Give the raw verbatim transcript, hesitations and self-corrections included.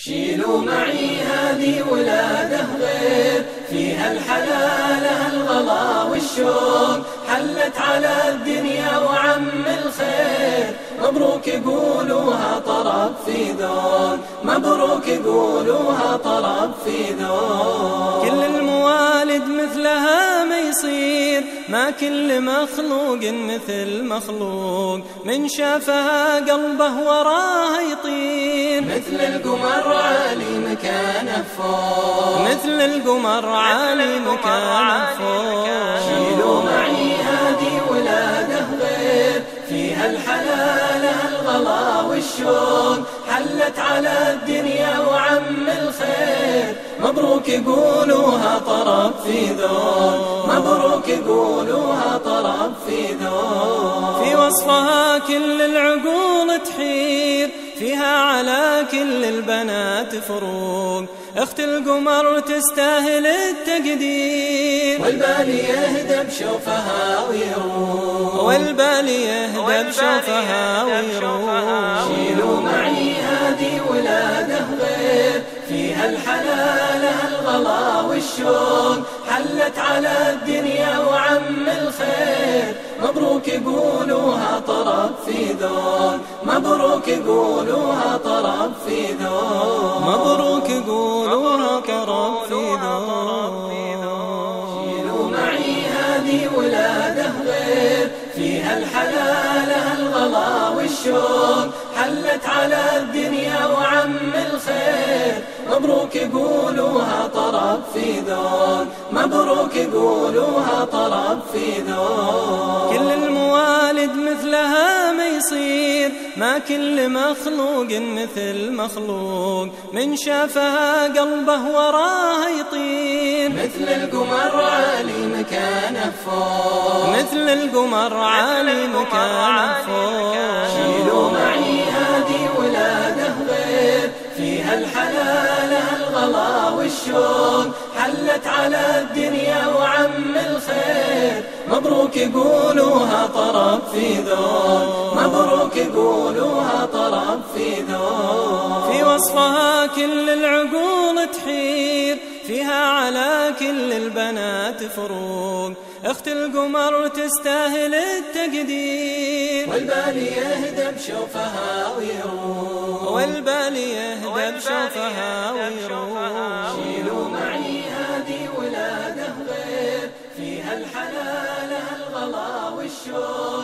شيلوا معي هذه ولادة غير، فيها الحلال الغلا والشوق، حلت على الدنيا وعم الخير. مبروك قولوها طرب في ذوق، مبروك قولوها طرب في ذوق. كل الموالد مثلها ما يصير، ما كل مخلوق مثل مخلوق، من شافها قلبه وراها يطير. مثل القمر عالي مكانه فوق، مثل القمر عالي مكانه فوق. شيلوا معي هذه ولادة غير، فيها الحلال الغلا والشوق، حلت على الدنيا وعم الخير. مبروك قولوها طرب في ذوق، مبروك قولوها طرب في ذوق. في وصفها كل العقول تحير، فيها على كل البنات فروق، اخت القمر تستاهل التقدير. والبال يهدى بشوفها ويروق، والبال يهدى بشوفها ويروق. شيلوا معي هذه ولادة غير، فيها الحلال الغلا والشوق، حلت على الدنيا وعم الخير. مبروك قولوها طرب في ذوق، مبروك قولوها طرب في ذوق. مبروك قولوها طرب في ذوق. شيلوا معي هذه ولادة غير، فيها الحلال الغلا والشوق، حلت على الدنيا وعم الخير. مبروك قولوها طرب في ذوق، مبروك قولوها طرب في ذوق. كل الموالد مثلها ما يصير، ما كل مخلوق مثل مخلوق، من شافها قلبه وراها يطير. مثل القمر عالي مكانه فوق، مثل القمر عالي مكانه فوق. شيلوا معي هذه ولادة غير، فيها الحلال الغلا والشوق، حلت على الدنيا وعم الخير. مبروك قولوها طرب في ذوق، مبروك قولوها طرب في ذوق. في وصفها كل العقول تحير، فيها على كل البنات فروق، اخت القمر تستاهل التقدير. والبال يهدى بشوفها ويروق، والبال يهدى بشوفها ويروق. شيلوا معي هذه ولادة غير، فيها الحلال الغلا والشوق،